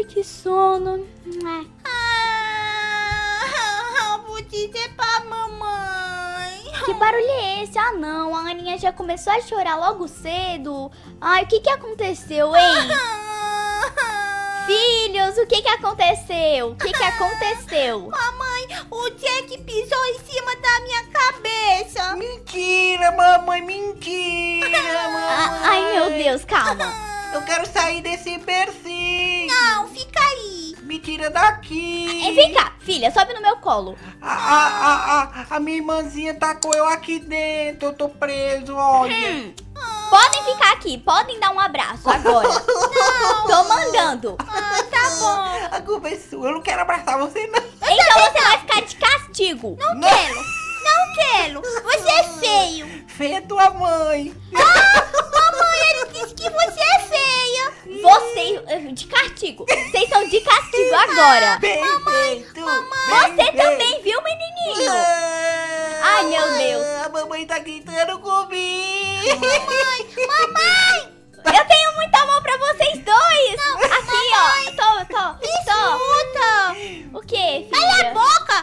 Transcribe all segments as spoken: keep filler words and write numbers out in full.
que sono. Ah, vou dizer pra mamãe. Que barulho é esse? Ah, não. A Aninha já começou a chorar logo cedo. Ai, o que que aconteceu, hein? Filhos, o que que aconteceu? O que que aconteceu? Mamãe, o Jack pisou em cima da minha cabeça. Mentira, mamãe, mentira, mamãe. Ah, ai, meu Deus, calma. Eu quero sair desse bercinho. Não, fica aí. Me tira daqui. É, vem cá, filha, sobe no meu colo. A, a, a, a, a minha irmãzinha tacou eu aqui dentro. Eu tô preso, olha. Hum, podem ficar aqui, podem dar um abraço agora. Não. Tô mandando. Ah, tá bom. A culpa é sua. Eu não quero abraçar você, não. Então você vai ficar de castigo. Não quero. Não quero. Você é feio. Feia é tua mãe. Mamãe, ele disse que você é feia. Vocês, de castigo. Vocês estão de castigo agora. Perfeito. Você também, viu, menininho? Ai, meu Deus. A mamãe tá gritando comigo. Mamãe, mamãe. Eu tenho muito amor pra vocês dois. Não, aqui, ó. Tô, tô, Me tô. escuta. O quê, Cala a filha? boca.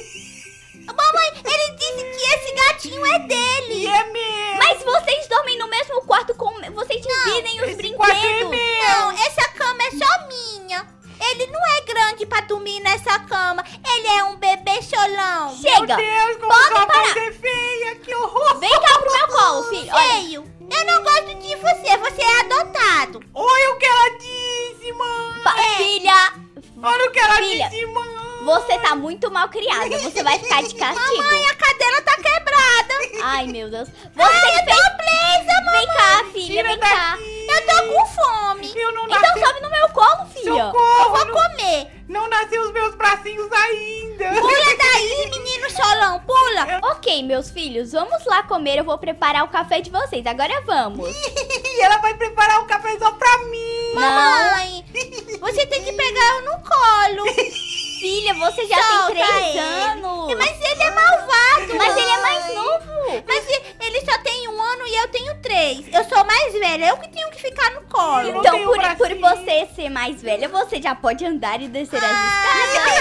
Mamãe, ele disse que esse gatinho é dele. E é meu. Mas vocês dormem no mesmo quarto com... Vocês dividem os esse quarto é brinquedos. meu. Não, essa cama é só minha. Ele não é grande pra dormir nessa cama. Ele é um bebê cholão. Chega. Meu Deus, como Podem sua parar. voz é feia. Que horror. Vem cá pro meu colo, filho. Olha. Feio. Eu não gosto de você. Você é adotado. Olha o que ela disse, mãe. Pa- Filha, Olha o que ela Filha. disse, mãe. você tá muito mal criada. Você vai ficar de castigo. Mamãe, a cadeira tá quebrada. Ai, meu Deus. Você Ai, eu que fez... tô presa, mamãe. Vem cá, filha, Tira vem cá. daqui. Eu tô com fome. Eu não Então nasci. sobe no meu colo, filha. Socorro. Eu vou não, comer. não nasceu os meus bracinhos ainda. Pula daí, menino cholão. Pula. Ok, meus filhos, vamos lá comer. Eu vou preparar o café de vocês. Agora vamos. E ela vai preparar um café só pra mim. Mamãe, você tem que pegar eu no colo. Filha, você já Solta tem três ele. anos. Mas ele é malvado. Mas ele é mãe. mais novo. Mas e- ele só tem um ano e eu tenho três. Eu sou mais velha, eu que tenho que ficar no colo. Eu não Então, tenho por, bracinho. por você ser mais velha, você já pode andar e descer as escadas.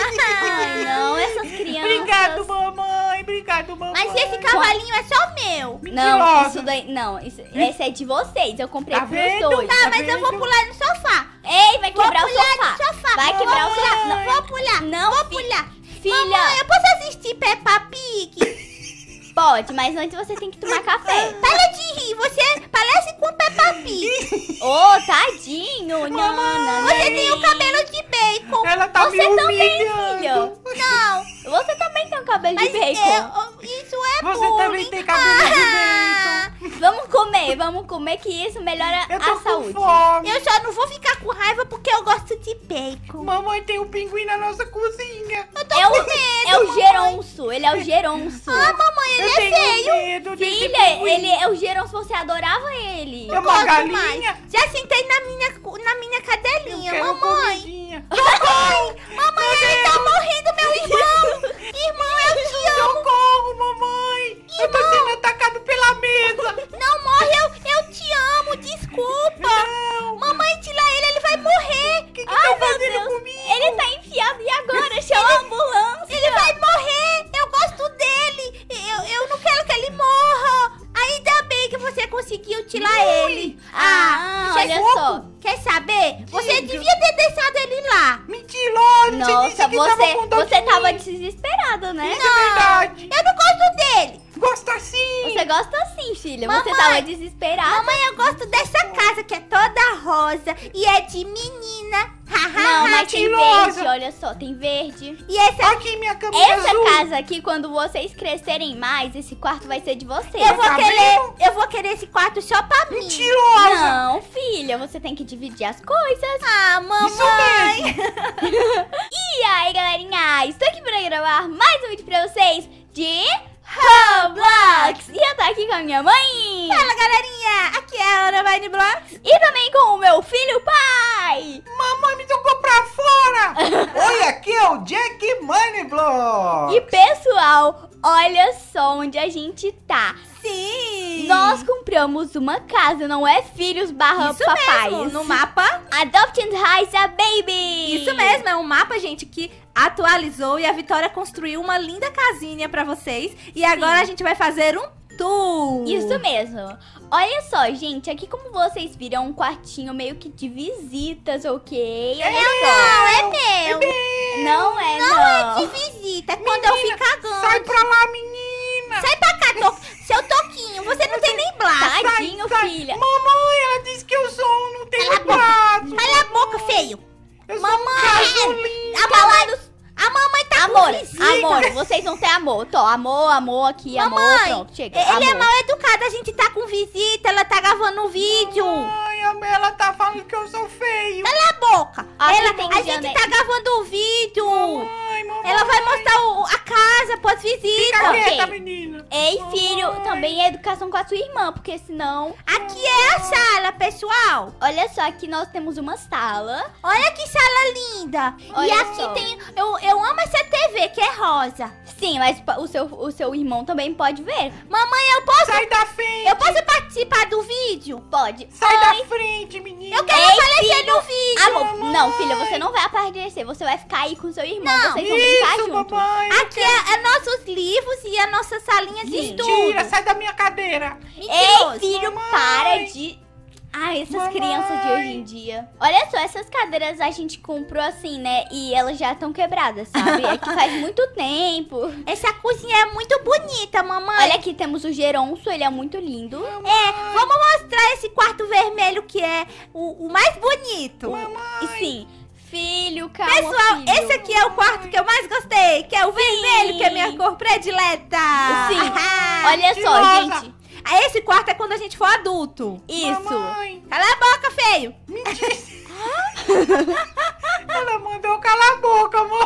Ai, não, essas crianças. Obrigado, mamãe. Obrigado, mamãe. Mas esse cavalinho é só meu. Não, Mentirosa. isso daí. Não, isso, esse é de vocês. Eu comprei Tá pros vendo? dois. Tá, Tá mas eu vou vendo? pular no sofá. Ei, vai Vou quebrar o pular sofá. no sofá. Vai Vou quebrar o pular, sofá. Não, vou pular. Não, vou fi- pular. Filha, Mamãe, eu posso assistir Peppa Pig? pode, mas antes você tem que tomar café. Para de rir, você parece com Peppa Pig. Ô, tadinho. Não, não, Você tem o cabelo de bacon. Ela tá Você me também, humilhando. filha. Não, Você também tem um cabelo mas de bacon. é- isso é Você bullying. também tem cabelo de Ah, Vamos comer, vamos comer que isso melhora Eu tô a com saúde. fome. Eu só não vou ficar com raiva porque eu gosto de bacon. Mamãe, tem um pinguim na nossa cozinha. Eu tô É o, com medo. é o mamãe. geronço, ele é o geronço. Ah, mamãe, ele Eu é tenho feio. medo desse Filha, pinguim. ele é o geronço, você adorava ele. É uma Gosto galinha. mais. Já sentei na minha, na minha cadelinha. Eu quero Mamãe, comidinha. mamãe, mamãe, ele tá morrendo, meu irmão. Irmão, eu te amo. Socorro, mamãe. Eu tô sendo atacado pela mesa. Não morre, eu, eu te amo, desculpa. Não. Mamãe, tira ele, ele vai morrer. O que que Ai, tá meu fazendo Deus. comigo? Ele tá enfiado e agora? Chama a ambulância. Ele vai morrer. Eu gosto dele. Eu, eu não quero que ele morra. Ainda bem que você conseguiu tirar ele. Ah, isso é olha pouco. só. Quer saber? Você Diga. devia ter deixado ele lá. Mentirosa. Você Nossa, disse que tava você, com dó você de tava mim. desesperado, né? Isso é verdade. Eu não gosto dele. Gosta sim. Você gosta assim, filha. Você Mamãe. tava desesperada. Mamãe, eu gosto dessa casa que é toda rosa e é de menina. Não, mas tem mentirosa. verde, olha só, tem verde. E essa Aqui minha camisa Essa azul. casa aqui, quando vocês crescerem mais, esse quarto vai ser de vocês. eu vou Tá querer, vendo? eu vou querer esse quarto só pra mim. Mentirosa. Não, filha, você tem que dividir as coisas. Ah, mamãe. Isso mesmo. E aí, galerinha, estou aqui para gravar mais um vídeo pra vocês de Roblox. E eu tô aqui com a minha mãe. Fala, galerinha. Aqui é a Ana Vine Blocks. E também com o meu filho pai. Mamãe me jogou pra fora. Oi, aqui é o Jack Moneyblocks. E pessoal, olha só onde a gente tá. Sim. Nós compramos uma casa, não é filhos barra Isso papais. mesmo, no mapa Adopt and Raise a Baby. Isso mesmo, é um mapa, gente, que atualizou e a Vitória construiu uma linda casinha pra vocês. E agora a gente vai fazer um tour. Isso mesmo. Olha só, gente, aqui como vocês viram, um quartinho meio que de visitas, ok? Olha Não, é meu. Não é, não. Não é de visita, é quando eu Menina, ficar grande. Sai pra lá, menina. Sai pra cá, to... seu Toquinho. Você não tem nem braço. Tadinho, Sai, sai. filha. Mamãe, ela disse que eu sou um, não tenho braço. Cala a boca, feio. Eu sou um Mamãe. casulinho. A mamãe, a mamãe tá Amor, com visita. amor, vocês não têm amor. Tô, amor, amor aqui, amor, Mamãe, pronto, chega. ele é amor. mal educado, a gente tá com visita, ela tá gravando um vídeo. Mamãe, ela tá falando que eu sou feio. Cala a boca. Ah, Ela, tem a gente Janete. tá gravando um vídeo. Mamãe, mamãe. Ela vai mostrar o- a casa pras Fica visitas. Ok. quieta, menina. Ei, filho, Mamãe. também é educação com a sua irmã, porque senão... Aqui é a sala, pessoal. Olha só, aqui nós temos uma sala. Olha que sala linda. E Olha aqui só. tem... Eu, eu amo essa T V, que é rosa. Sim, mas pa- o seu, o seu irmão também pode ver. Mamãe, eu posso... Sai da frente. Eu posso participar do vídeo? Pode. Sai Oi. da frente, menina. Eu quero Ei, aparecer filho. no vídeo. Amor, Mamãe. não, filha, você não vai aparecer. Você vai ficar aí com seu irmão. Não. Vocês vão brincar Isso, juntos. mamãe. Aqui é, é nossos livros e a nossa salinha de Mentira, Mentira, estudo. sai da minha cadeira. Ei, Mentiroso. filho, Mamãe. para de... Ai, essas Mamãe. crianças de hoje em dia. Olha só, essas cadeiras a gente comprou assim, né? E elas já estão quebradas, sabe? É que faz muito tempo. Essa cozinha é muito bonita, mamãe. Olha aqui, temos o Geronço, ele é muito lindo. É, vamos mostrar esse quarto vermelho que é o, o mais bonito. E sim, filho, calma, Pessoal, filho. esse aqui é o quarto que eu mais gostei, que é o vermelho, que é minha cor predileta. Sim. Olha só, Mentirosa. gente. Ah, esse quarto é quando a gente for adulto. Isso. Mamãe. Cala a boca, feio. Mentira. Ela mandou calar a boca, amor.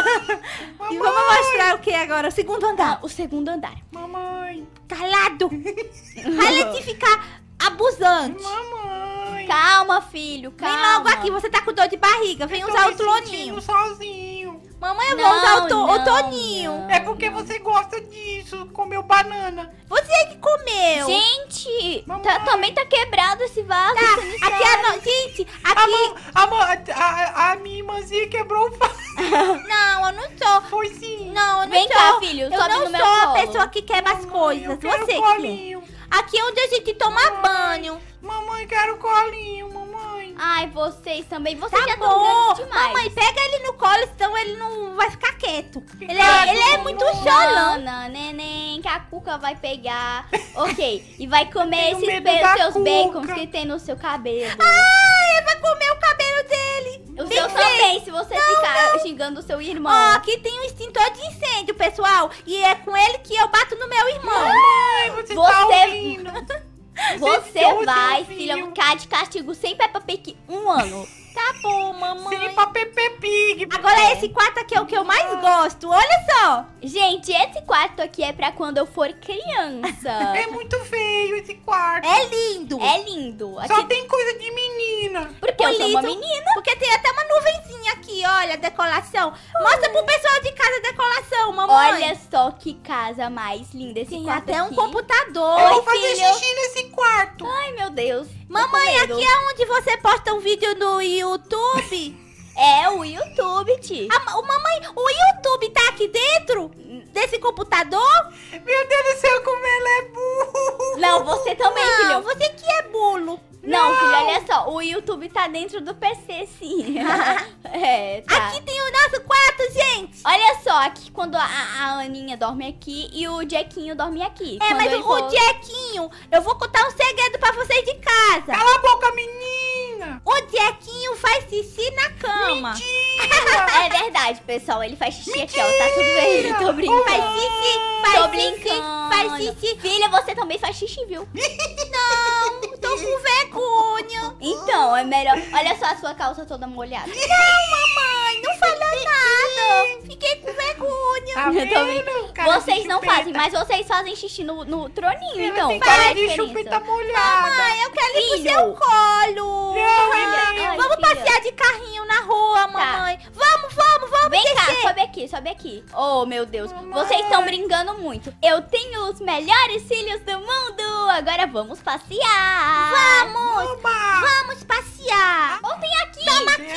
E vamos mostrar o que agora? O segundo andar. O segundo andar. Mamãe. Calado. Para de ficar abusante. Mamãe. Calma, filho, calma. Vem logo aqui, você tá com dor de barriga. Vem Eu tô usar me o toninho. sentindo sozinho. Mamãe, eu vou Não, usar o, to- o não, toninho. não. É porque você gosta disso, comeu banana. Você que comeu. Gente, Mamãe. tá- também tá quebrado esse vaso. Tá, você não aqui é a sabe. no... Gente, A, aqui... mão- a, mão- a, a minha irmãzinha quebrou o vaso. Não, eu não sou. Foi sim. Não, eu não Vem sou. cá, filho, eu sobe não no meu sou a colo. pessoa que quebra as Mamãe, coisas. eu quero Você que é. colinho. Aqui é onde a gente toma Mamãe. banho. Mamãe, quero colinho, mamãe. Ai, vocês também. Vocês Tá já estão bom. grandes demais. Mamãe, pega ele no colo, senão ele não vai ficar quieto. Ele Obrigado, é, ele é muito mamãe. cholão. Não, neném, que a Cuca vai pegar. Ok, e vai comer tenho esses medo be- da seus Cuca. bacons que tem no seu cabelo. Ai, vai comer o cabelo dele. O Bem seu feito. também, se você ficar xingando o seu irmão. Ó, aqui tem um extintor de incêndio, pessoal. E é com ele que eu bato no meu irmão. Ai, você, Você- tá ouvindo. Você Você vai, ouviu? filha, ficar de castigo sem Peppa Pig um ano. Tá bom, mamãe. Sim, pra Pepe Pig. Agora É. esse quarto aqui é o que eu mais gosto. Olha só. Gente, esse quarto aqui é pra quando eu for criança. É muito feio esse quarto. É lindo. É lindo. Só Aqui, tem coisa de menina. porque eu sou uma bonito. menina. Porque tem até uma nuvenzinha aqui, olha, decoração. Mostra pro pessoal de casa a decoração, mamãe. Olha só que casa mais linda esse tem quarto até um aqui. computador. Eu Oi, vou fazer filho. xixi nesse quarto. Ai, meu Deus. tô Mamãe, com medo. aqui é onde você posta um vídeo no YouTube. É o YouTube, Ti. A, o mamãe, o YouTube tá aqui dentro desse computador? Meu Deus do céu, como ela é burro. Não, você também, Não, filho. você que é bulo. Não, filho, olha só. O YouTube tá dentro do P C, sim. É, tá. Aqui tem o nosso quarto, gente. Olha só, aqui quando a, a Aninha dorme aqui e o Jackinho dorme aqui. É, Quando mas ele o, for- o Jequinho, eu vou contar um segredo pra vocês de casa. Cala a boca, menina. O Jequinho faz xixi na cama. Mentira. É verdade, pessoal. Ele faz xixi aqui, ó. Tá tudo bem. Tô brincando. Faz xixi, faz Tô xixi, brincando. faz xixi. Filha, você também faz xixi, viu? Não, tô com vergonha. Então, é melhor. Olha só a sua calça toda molhada. Não, mamãe, não fala nada. Fiquei com vergonha. Tá Eu tô vendo? Cara de Vocês não chupeta. fazem, mas vocês fazem xixi no, no troninho, Ela então. tem Qual é cara a de chupeta diferença? molhada. Mamãe, eu quero ir pro Filho. seu colo. Não, Ai, Vamos filha. passear de carrinho na rua, mamãe. Vamos, vamos, vamos Vem cá, descer. sobe aqui, sobe aqui. Oh, meu Deus, Mamãe. vocês estão brincando muito. Eu tenho os melhores filhos do mundo. Agora vamos passear. Vamos, Oba. vamos passear. Voltem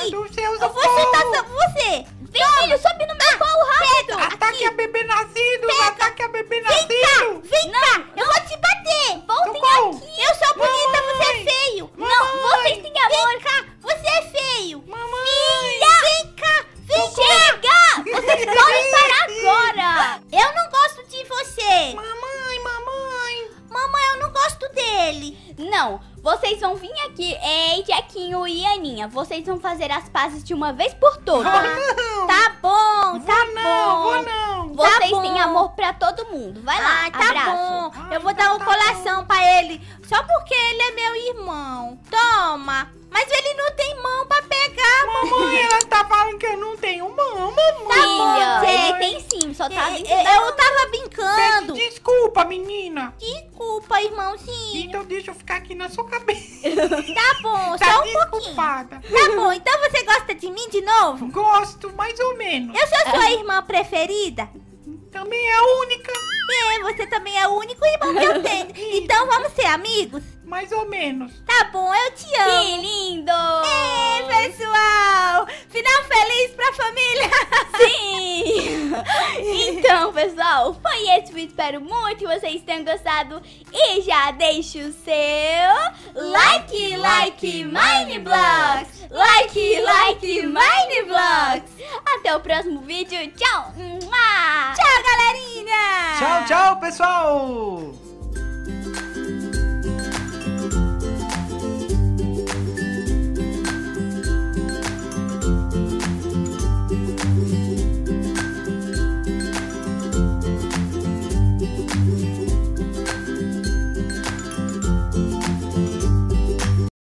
aqui. Meu Deus, eu Eu vou chutar só você. Vem, filho, sobe no meu colo rápido. Ataque a bebê nascido! Ataque a bebê Vem cá, nascido! vem cá. Eu vou te bater. Voltem Socorro. aqui. Eu sou bonita, Mamãe. você é feio. Não, vocês têm amor. Vem cá, você é feio. Mamãe! Vem cá, vem cá. Chega! Vocês podem parar agora. Eu não gosto de você. Mamãe, mamãe! Mamãe, eu não gosto dele. Não, vocês vão vir aqui, ei, Jequinho e Aninha. Vocês vão fazer as pazes de uma vez por todas. Não! Tá bom, tá Vou não, bom. vou não! Vocês bom. têm amor pra todo mundo. Vai lá, Ah, tá abraço. bom. Ai, Eu vou tá, dar um tá coração pra ele. Só porque ele é meu irmão. Toma. Mas ele não tem mão pra pegar, Mamãe, ela tá falando que eu não tenho mão, mamãe! Filha, bom, ele Jack. tem sim, só tá Eu, vindo. eu tava Peço brincando. desculpa, menina! Desculpa, irmãozinho. Então deixa eu ficar aqui na sua cabeça. Tá bom, Tá só um pouquinho. desculpada. Tá bom, então você gosta de mim de novo? Gosto, mais ou menos. Eu sou sua irmã preferida? Também é a única, É, você também é o único irmão que eu tenho. Então vamos ser amigos? mais ou menos. Tá bom, eu te amo. Que lindo! É, pessoal! Final feliz pra família! Sim! Então, pessoal, foi esse vídeo. Espero muito que vocês tenham gostado. E já deixa o seu like, like, Mineblogs! Like, like, Mineblogs! Até o próximo vídeo. Tchau! Mua! Tchau, galerinha! Tchau, tchau, pessoal!